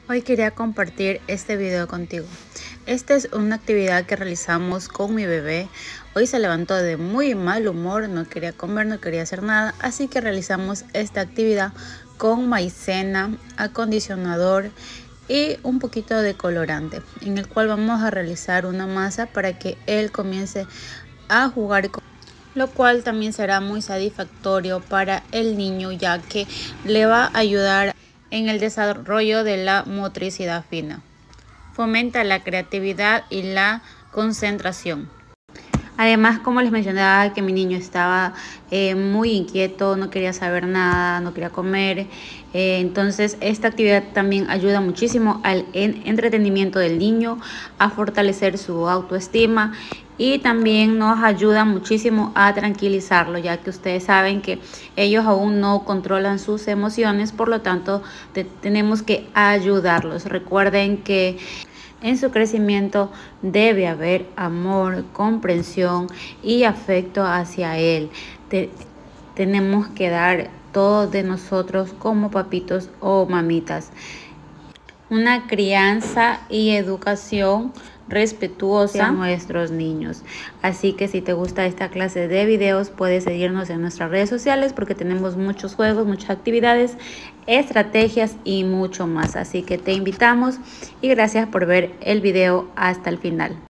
Hoy quería compartir este video contigo. Esta es una actividad que realizamos con mi bebé. Hoy se levantó de muy mal humor, no quería comer, no quería hacer nada, así que realizamos esta actividad con maicena, acondicionador y un poquito de colorante, en el cual vamos a realizar una masa para que él comience a jugar, lo cual también será muy satisfactorio para el niño, ya que le va a ayudar en el desarrollo de la motricidad fina. Fomenta la creatividad y la concentración. Además, como les mencionaba, que mi niño estaba muy inquieto, no quería saber nada, no quería comer. Entonces, esta actividad también ayuda muchísimo al entretenimiento del niño, a fortalecer su autoestima y también nos ayuda muchísimo a tranquilizarlo, ya que ustedes saben que ellos aún no controlan sus emociones, por lo tanto, tenemos que ayudarlos. Recuerden que en su crecimiento debe haber amor, comprensión y afecto hacia él. Tenemos que dar todo de nosotros como papitos o mamitas. Una crianza y educación respetuosa a nuestros niños. Así que si te gusta esta clase de videos, puedes seguirnos en nuestras redes sociales porque tenemos muchos juegos, muchas actividades, estrategias y mucho más. Así que te invitamos y gracias por ver el video hasta el final.